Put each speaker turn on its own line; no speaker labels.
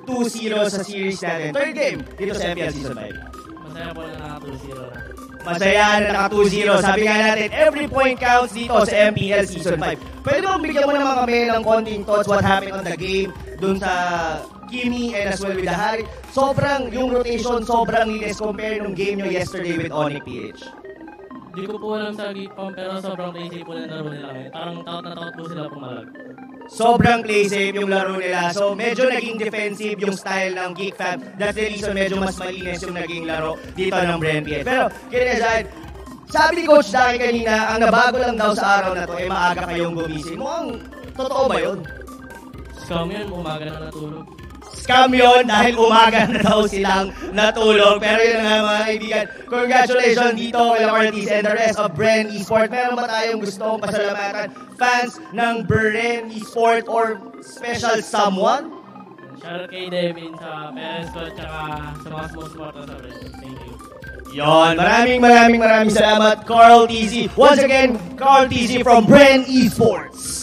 2-0 sa series natin. Third game dito sa MPL Season 5.
Masaya po na naka-2-0 na.
Masaya na naka-2-0. Sabi nga natin, every point counts dito sa MPL Season 5. Pwede mo bigyan mo naman kami ng konting thoughts what happened on the game dun sa Kimi and as well with the Harry. Sobrang, yung rotation, sobrang linis compare nung game nyo yesterday with Onyx PH.
Hindi ko po alam sa Geek Pump pero sobrang crazy po na laro nila ngayon. Parang takot na takot po sila pumalag.
Sobrang play safe yung laro nila. So medyo naging defensive yung style ng Geek Fam. That's the reason medyo mas malinis yung naging laro dito ng Bren PH. Pero, kinasad, sabi ni Coach Daki kanina, ang nabago lang daw sa araw na to ay maaga kayong gumising. Mukhang totoo ba yun?
Scam yun, umaga na natulog.
Scam yun dahil umaga na daw silang natulog. Pero yun nga mga kaibigan, congratulations dito kay Ortiz and the rest of Bren Esport. Meron ba tayong gustong pasalamatan fans ng Bren Esport or special someone?
Shoutout kay Devin sa parents ko at sa mga small sa Bren. Thank you.
Yon, maraming salamat Carl TZ. Once again, Carl TZ from Bren Esports.